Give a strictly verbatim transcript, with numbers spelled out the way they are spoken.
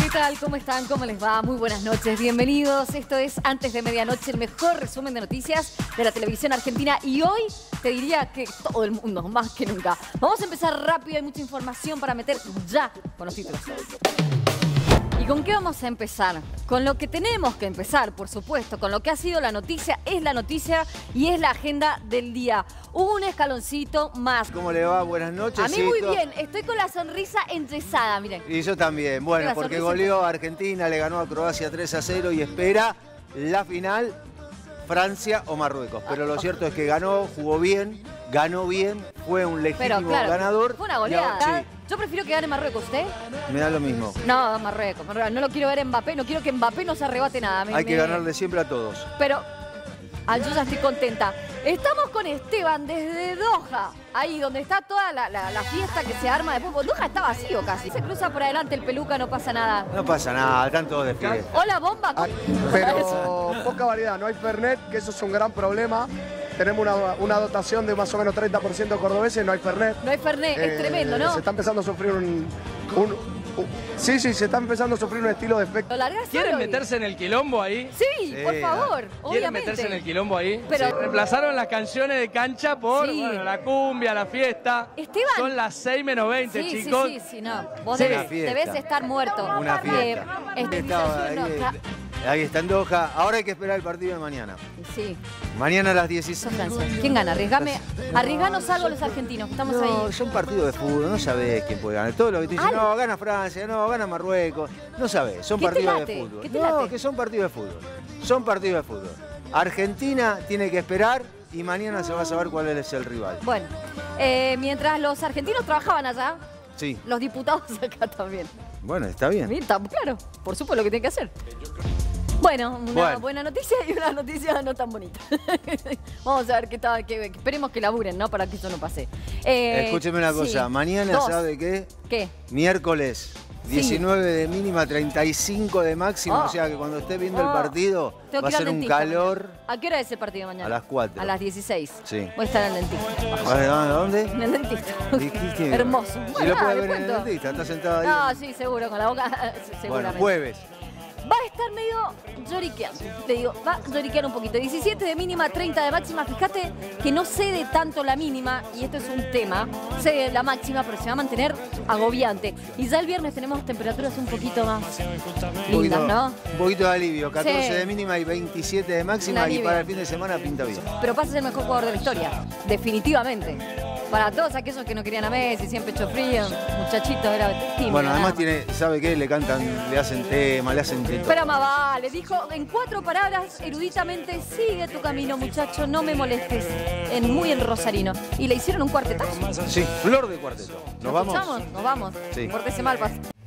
¿Qué tal? ¿Cómo están? ¿Cómo les va? Muy buenas noches. Bienvenidos. Esto es Antes de Medianoche, el mejor resumen de noticias de la televisión argentina. Y hoy te diría que todo el mundo, más que nunca. Vamos a empezar rápido. Hay mucha información para meter ya con los títulos. ¿Y con qué vamos a empezar? Con lo que tenemos que empezar, por supuesto, con lo que ha sido la noticia, es la noticia y es la agenda del día. Un escaloncito más. ¿Cómo le va? Buenas noches. A mí muy bien, estoy con la sonrisa enyesada, miren. Y yo también, bueno, porque goleó a Argentina, le ganó a Croacia tres a cero y espera la final Francia o Marruecos. Pero lo cierto es que ganó, jugó bien, ganó bien, fue un legítimo Pero, claro, ganador. Fue una goleada. Ahora, sí. Yo prefiero que gane Marruecos, ¿usted? Me da lo mismo. No, Marruecos, Marruecos. No lo quiero ver en Mbappé, no quiero que Mbappé nos arrebate nada. Me, Hay que me... ganarle siempre a todos. Pero ah, yo ya estoy contenta. Estamos con Esteban desde Doha, ahí donde está toda la, la, la fiesta que se arma de fútbol. Doha está vacío casi, se cruza por adelante el peluca, no pasa nada. No pasa nada, están todos de fiesta. Hola, bomba. Ah, pero poca variedad, no hay Fernet, que eso es un gran problema. Tenemos una, una dotación de más o menos treinta por ciento cordobeses, no hay Fernet. No hay Fernet, Eh, es tremendo, ¿no? Se está empezando a sufrir un... un- un- sí, sí, se está empezando a sufrir un estilo de efecto. ¿Lo largás ¿Quieren solo? meterse en el quilombo ahí? Sí, Sí, por favor, ¿Quieren obviamente. meterse en el quilombo ahí? Pero- Sí. Reemplazaron las canciones de cancha por Sí. bueno, la cumbia, la fiesta. Esteban. Son las seis menos veinte, Sí, chicos. sí, sí, sí, no. Vos Sí. debes, Una fiesta. debes estar muerto. Una Eh, fiesta. este, Estaba ahí, no, está- ahí está en Doha. Ahora hay que esperar el partido de mañana. Sí, Mañana a las dieciséis. sos Francia. ¿Quién gana? Arriesgame. Arriesganos algo los argentinos. Estamos No, ahí. son partidos de fútbol, no sabés quién puede ganar. Todo lo que te dicen, Ale. no, gana Francia, no, gana Marruecos. No sabés, son ¿Qué te partidos late? de fútbol. ¿Qué te No, late? que son partidos de fútbol. Son partidos de fútbol. Argentina tiene que esperar y mañana se va a saber cuál es el rival. Bueno, eh, mientras los argentinos trabajaban allá, Sí, los diputados acá también. bueno, está bien. Bien, está claro, por supuesto lo que tienen que hacer. Bueno, una Bueno. buena noticia y una noticia no tan bonita. Vamos a ver qué tal, que, que esperemos que laburen, ¿no? Para que eso no pase. Eh, Escúcheme una cosa, sí. mañana, Dos. ¿sabe qué? ¿Qué? Miércoles, diecinueve de mínima, treinta y cinco de máxima, Oh. o sea que cuando esté viendo Oh. el partido Tengo va a que ir al ser un dentista calor. mañana. ¿A qué hora es el partido mañana? A las cuatro. A las dieciséis. Sí. Voy a estar en el dentista. ¿A dónde? En el dentista. Dijiste- Hermoso. Y Bueno, lo nada, puede le ver en el cuento. dentista, está sentado ahí. No, sí, seguro, con la boca, seguramente. Bueno, jueves. Va a estar medio lloriqueando, te digo, va a lloriquear un poquito. diecisiete de mínima, treinta de máxima. Fíjate que no cede tanto la mínima, y esto es un tema, cede la máxima, pero se va a mantener agobiante. Y ya el viernes tenemos temperaturas un poquito más Un lindas, poquito, ¿no? un poquito de alivio, catorce Sí. de mínima y veintisiete de Un máxima, y alivio. para el fin de semana pinta bien. Pero pasa a ser el mejor jugador de la historia, definitivamente. Para todos aquellos que no querían a Messi, siempre pecho frío, muchachito, era tímido. Bueno, nada además más. tiene, ¿sabe qué? Le cantan, le hacen tema, le hacen todo. Pero más vale, dijo en cuatro palabras, eruditamente, sigue tu camino, muchacho, no me molestes. En, muy en rosarino. Y le hicieron un cuartetazo. Sí, flor de cuarteto. ¿Nos vamos? ¿Escuchamos? Nos vamos. Sí. Pórtese mal, pas.